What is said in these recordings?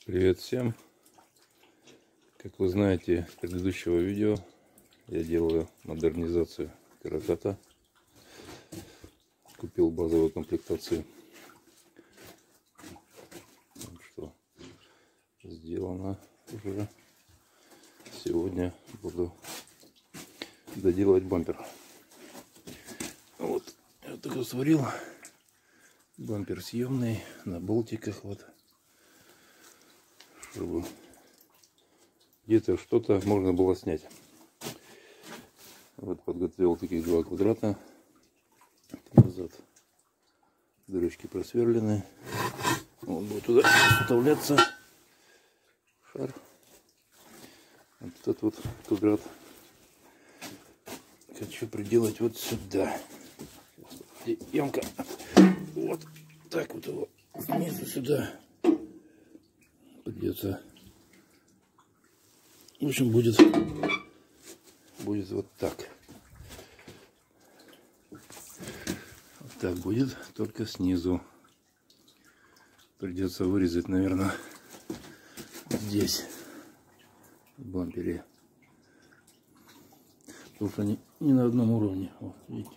Привет всем! Как вы знаете из предыдущего видео, я делаю модернизацию караката. Купил базовую комплектацию. Вот что сделано уже. Сегодня буду доделывать бампер. Вот я только сварил. Бампер съемный на болтиках, вот, чтобы где-то что-то можно было снять. Вот подготовил таких два квадрата. Назад дырочки просверлены. Он будет туда вставляться шар. Вот этот вот квадрат хочу приделать вот сюда. Ямка. Вот так вот его снизу сюда придется. В общем, будет вот так. Вот так будет, только снизу. Придется вырезать, наверное, здесь в бампере. Потому что они не на одном уровне. Вот, видите?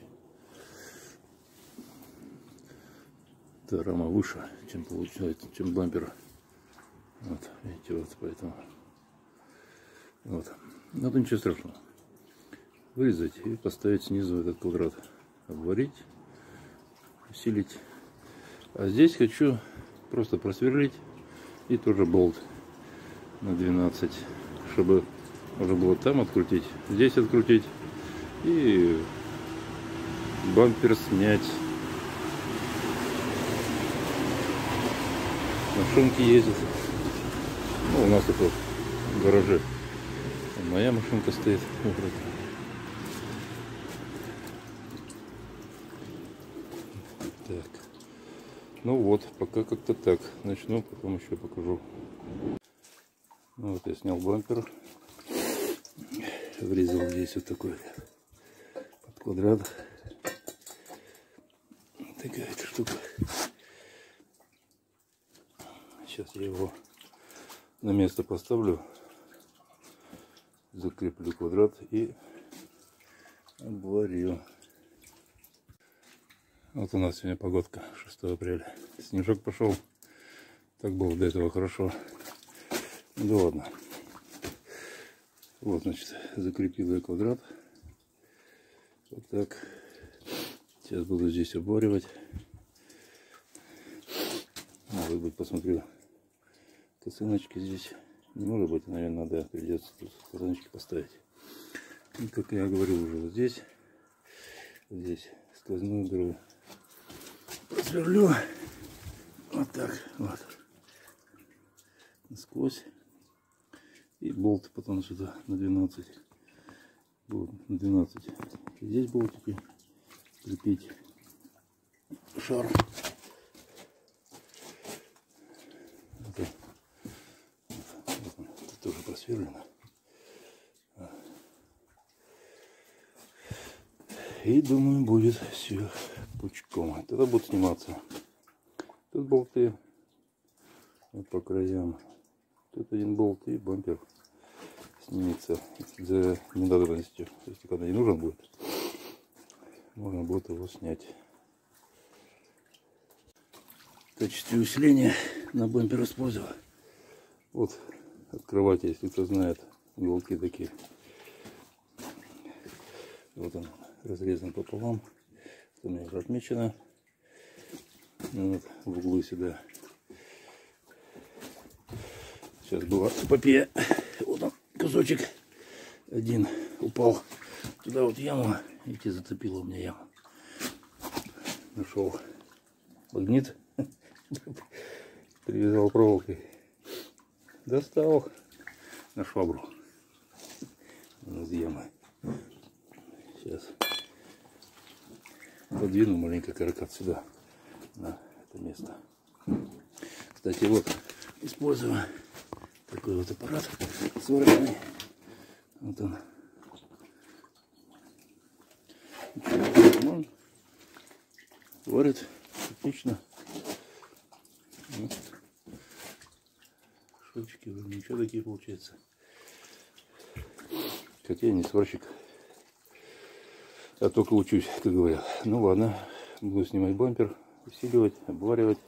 Эта рама выше, чем получается, чем бампер. Вот, видите, вот поэтому. Вот. Но это ничего страшного. Вырезать и поставить снизу этот квадрат. Обварить, усилить. А здесь хочу просто просверлить и тоже болт на 12, чтобы можно было там открутить, здесь открутить и бампер снять. Машинки ездят. Ну, у нас тут в гараже моя машинка стоит. Так. Ну вот, пока как-то так. Начну, потом еще покажу. Ну, вот я снял бампер. Врезал здесь вот такой под квадрат. Такая эта штука. Сейчас я его на место поставлю, закреплю квадрат и обварю. Вот у нас сегодня погодка, 6 апреля. Снежок пошел. Так было до этого хорошо. Ну да ладно. Вот, значит, закрепил я квадрат. Вот так. Сейчас буду здесь обваривать. Может быть, посмотрю. Косыночки здесь не может быть, наверное, надо, придется тут косыночки поставить. И, как я говорил уже, вот здесь сквозную дыру просверлю вот так вот насквозь, и болт потом сюда на 12 будет, на 12. И здесь болтики крепить шар. Тоже просверлено. И думаю, будет все пучком. Тогда будут сниматься. Тут болты вот по краям. Тут один болт и бампер снимется за ненадобностью. Если когда не нужен будет, можно будет его снять. В качестве усиления на бампер использовал. Вот открывать, если кто знает, уголки такие. Вот он разрезан пополам. Это у меня уже отмечено. Вот в углу сюда. Сейчас была эпопея. Вот он, кусочек один упал туда вот яму. Видите, зацепила у меня яму. Нашел магнит. Привязал проволокой. Достал на швабру из ямы. Сейчас подвину маленько каракат сюда, на это место. Кстати, вот использую такой вот аппарат сварочный. Вот он. Варит отлично. Вот. Шовчики уже ничего такие получается. Хотя я не сварщик, а только учусь, как говорят. Ну ладно, буду снимать бампер, усиливать, обваривать.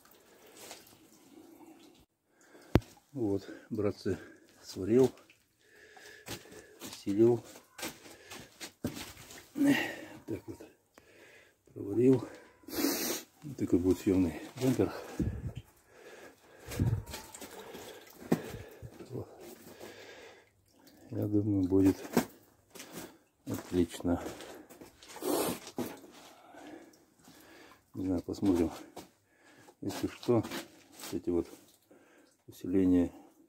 Вот, братцы, сварил, усилил. Так вот, проварил. Вот такой будет съемный бампер. Вот. Я думаю, будет отлично. Не знаю, посмотрим. Если что, эти вот усиления,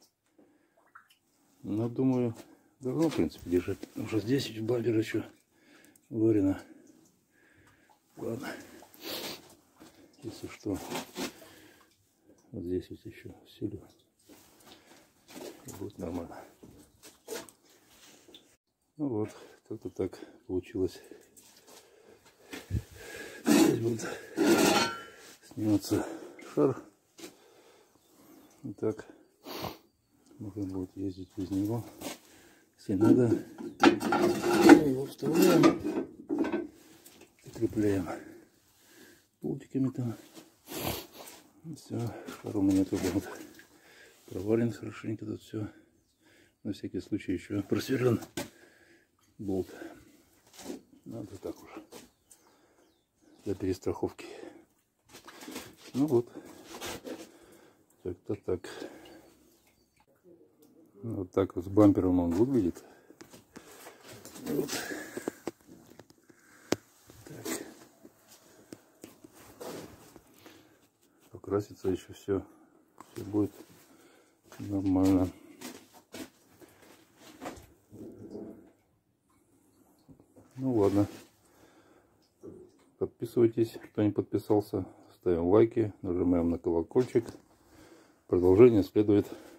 но думаю, должно, в принципе, держать. Потому что здесь бампер еще варено. Ладно. Если что, вот здесь вот еще усилю. И будет нормально. Ну вот, как-то так получилось. Здесь будет сниматься шар. И так можно будет ездить без него. Если надо, его вставляем, прикрепляем болтиками там. И все, шар у меня тут вот провален хорошенько, тут все. На всякий случай еще просверлен болт. Надо так уж для перестраховки. Ну вот, как-то так. Вот так вот с бампером он выглядит. Вот. Так. Покрасится еще все будет нормально. Ну ладно. Подписывайтесь, кто не подписался. Ставим лайки, нажимаем на колокольчик. Продолжение следует.